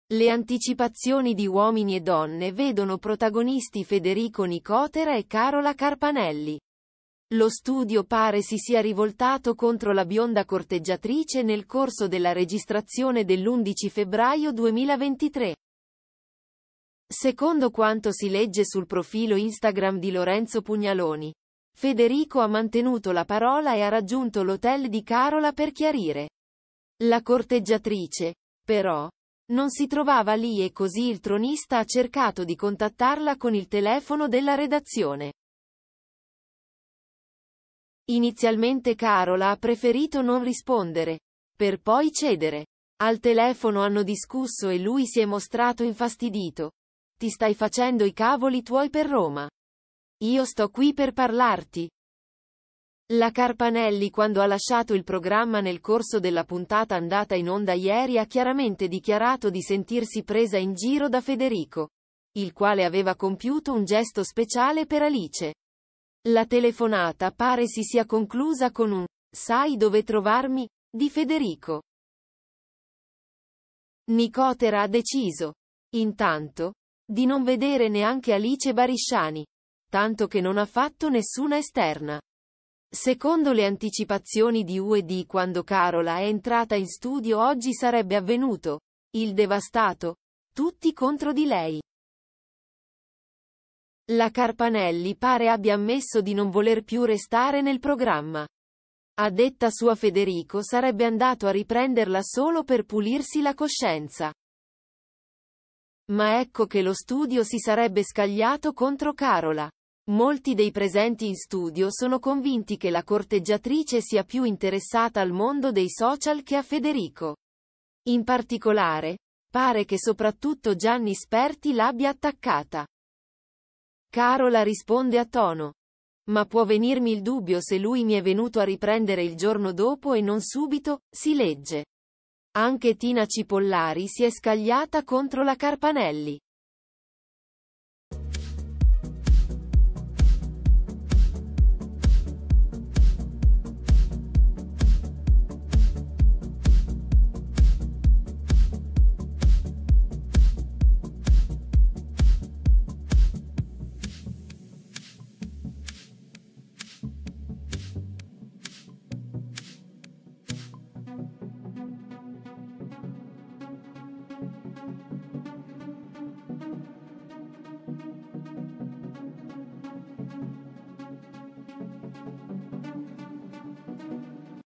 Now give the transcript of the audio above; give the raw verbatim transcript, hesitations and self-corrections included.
Le anticipazioni di Uomini e Donne vedono protagonisti Federico Nicotera e Carola Carpanelli. Lo studio pare si sia rivoltato contro la bionda corteggiatrice nel corso della registrazione dell'undici febbraio duemilaventitré. Secondo quanto si legge sul profilo Instagram di Lorenzo Pugnaloni, Federico ha mantenuto la parola e ha raggiunto l'hotel di Carola per chiarire. La corteggiatrice, però, non si trovava lì e così il tronista ha cercato di contattarla con il telefono della redazione. Inizialmente Carola ha preferito non rispondere, per poi cedere. Al telefono hanno discusso e lui si è mostrato infastidito. Ti stai facendo i cavoli tuoi per Roma. Io sto qui per parlarti. La Carpanelli, quando ha lasciato il programma nel corso della puntata andata in onda ieri, ha chiaramente dichiarato di sentirsi presa in giro da Federico, il quale aveva compiuto un gesto speciale per Alice. La telefonata pare si sia conclusa con un "sai dove trovarmi" di Federico. Nicotera ha deciso, intanto, di non vedere neanche Alice Barisciani, tanto che non ha fatto nessuna esterna. Secondo le anticipazioni di U e D, quando Carola è entrata in studio oggi sarebbe avvenuto il devastato, tutti contro di lei. La Carpanelli pare abbia ammesso di non voler più restare nel programma. A detta sua Federico sarebbe andato a riprenderla solo per pulirsi la coscienza. Ma ecco che lo studio si sarebbe scagliato contro Carola. Molti dei presenti in studio sono convinti che la corteggiatrice sia più interessata al mondo dei social che a Federico. In particolare, pare che soprattutto Gianni Sperti l'abbia attaccata. Carola risponde a tono: "Ma può venirmi il dubbio se lui mi è venuto a riprendere il giorno dopo e non subito", si legge. Anche Tina Cipollari si è scagliata contro la Carpanelli.